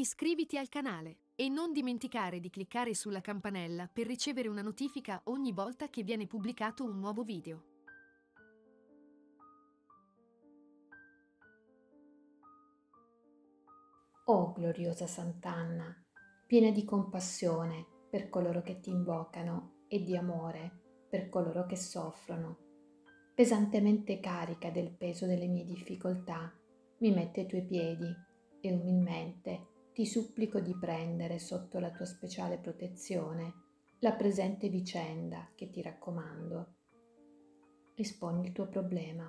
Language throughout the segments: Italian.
iscriviti al canale e non dimenticare di cliccare sulla campanella per ricevere una notifica ogni volta che viene pubblicato un nuovo video. O gloriosa Sant'Anna, piena di compassione per coloro che ti invocano e di amore per coloro che soffrono, pesantemente carica del peso delle mie difficoltà, mi metto ai tuoi piedi e umilmente ti supplico di prendere sotto la tua speciale protezione la presente vicenda che ti raccomando. Esponi il tuo problema.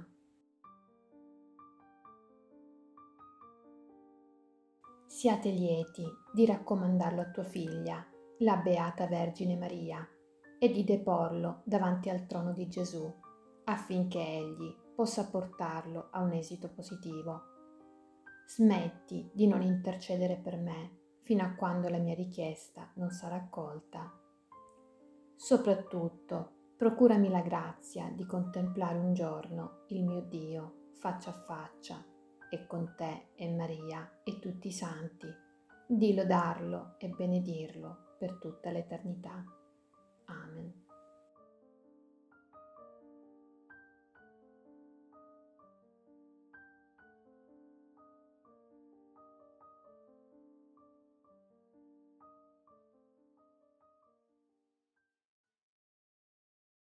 Siate lieti di raccomandarlo a tua figlia, la Beata Vergine Maria, e di deporlo davanti al trono di Gesù, affinché egli possa portarlo a un esito positivo. Smetti di non intercedere per me fino a quando la mia richiesta non sarà accolta. Soprattutto, procurami la grazia di contemplare un giorno il mio Dio faccia a faccia e con te e Maria e tutti i santi, di lodarlo e benedirlo per tutta l'eternità. Amen.